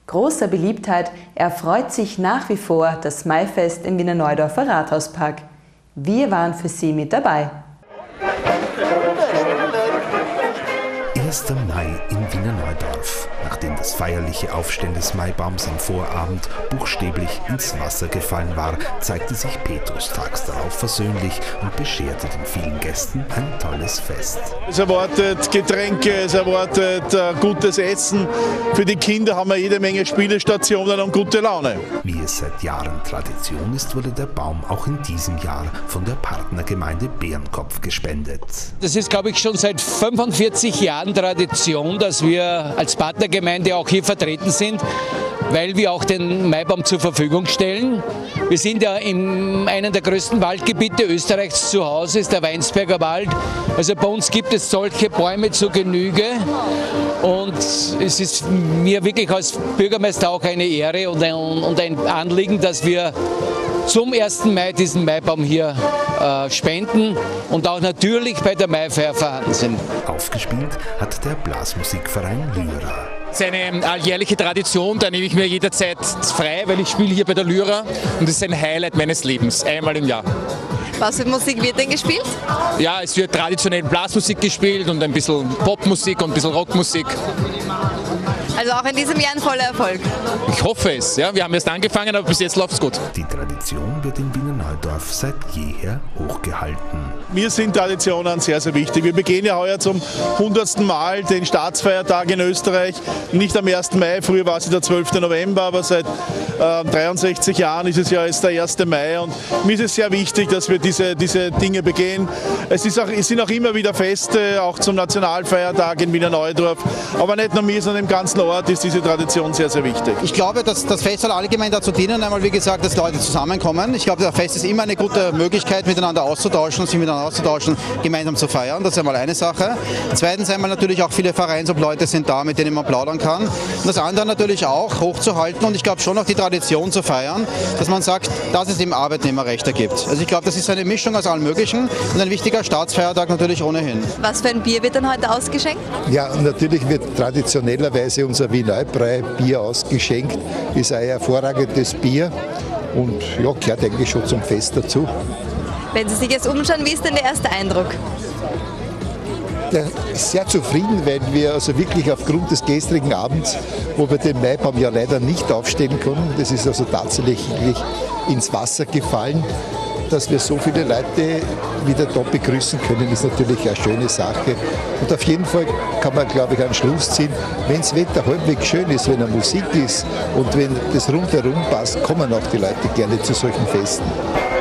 Großer Beliebtheit erfreut sich nach wie vor das Maifest im Wiener Neudorfer Rathauspark. Wir waren für Sie mit dabei. 1. Mai in Wiener Neudorf. Nachdem das feierliche Aufstellen des Maibaums am Vorabend buchstäblich ins Wasser gefallen war, zeigte sich Petrus tags darauf versöhnlich und bescherte den vielen Gästen ein tolles Fest. Es erwartet Getränke, es erwartet gutes Essen. Für die Kinder haben wir jede Menge Spielestationen und gute Laune. Wie es seit Jahren Tradition ist, wurde der Baum auch in diesem Jahr von der Partnergemeinde Bärenkopf gespendet. Das ist, glaube ich, schon seit 45 Jahren Tradition, dass wir als Partnergemeinde auch hier vertreten sind, weil wir auch den Maibaum zur Verfügung stellen. Wir sind ja in einem der größten Waldgebiete Österreichs zu Hause, ist der Weinsberger Wald. Also bei uns gibt es solche Bäume zur Genüge und es ist mir wirklich als Bürgermeister auch eine Ehre und ein Anliegen, dass wir zum 1. Mai diesen Maibaum hier spenden und auch natürlich bei der Maifeier vorhanden sind. Aufgespielt hat der Blasmusikverein Lyra. Das ist eine alljährliche Tradition, da nehme ich mir jederzeit frei, weil ich spiele hier bei der Lyra und das ist ein Highlight meines Lebens, einmal im Jahr. Was für Musik wird denn gespielt? Ja, es wird traditionell Blasmusik gespielt und ein bisschen Popmusik und ein bisschen Rockmusik. Also auch in diesem Jahr ein voller Erfolg. Ich hoffe es, ja. Wir haben erst angefangen, aber bis jetzt läuft es gut. Die Tradition wird in Wiener Neudorf seit jeher hochgehalten. Mir sind Traditionen sehr, sehr wichtig. Wir begehen ja heuer zum 100. Mal den Staatsfeiertag in Österreich. Nicht am 1. Mai, früher war es der 12. November, aber seit 63 Jahren ist es ja jetzt der 1. Mai. Und mir ist es sehr wichtig, dass wir diese Dinge begehen. Es sind auch immer wieder Feste, auch zum Nationalfeiertag in Wiener Neudorf. Aber nicht nur mir, sondern im ganzen Ort ist diese Tradition sehr, sehr wichtig. Ich glaube, dass das Fest soll allgemein dazu dienen, einmal wie gesagt, dass Leute zusammenkommen. Ich glaube, das Fest ist immer eine gute Möglichkeit, miteinander auszutauschen und sich miteinander auszutauschen, gemeinsam zu feiern. Das ist einmal eine Sache. Zweitens einmal natürlich auch viele Vereinsobleute sind da, mit denen man plaudern kann. Und das andere natürlich auch hochzuhalten und ich glaube schon auch die Tradition zu feiern, dass man sagt, dass es eben Arbeitnehmerrechte gibt. Also ich glaube, das ist eine Mischung aus allem Möglichen und ein wichtiger Staatsfeiertag natürlich ohnehin. Was für ein Bier wird denn heute ausgeschenkt? Ja, natürlich wird traditionellerweise unser Wienerbrei-Bier ausgeschenkt. Ist ein hervorragendes Bier und ja, gehört eigentlich schon zum Fest dazu. Wenn Sie sich jetzt umschauen, wie ist denn der erste Eindruck? Ja, sehr zufrieden, weil wir also wirklich aufgrund des gestrigen Abends, wo wir den Maibaum ja leider nicht aufstellen konnten, das ist also tatsächlich ins Wasser gefallen, dass wir so viele Leute wieder da begrüßen können, ist natürlich eine schöne Sache. Und auf jeden Fall kann man, glaube ich, einen Schluss ziehen, wenn das Wetter halbwegs schön ist, wenn eine Musik ist und wenn das rundherum passt, kommen auch die Leute gerne zu solchen Festen.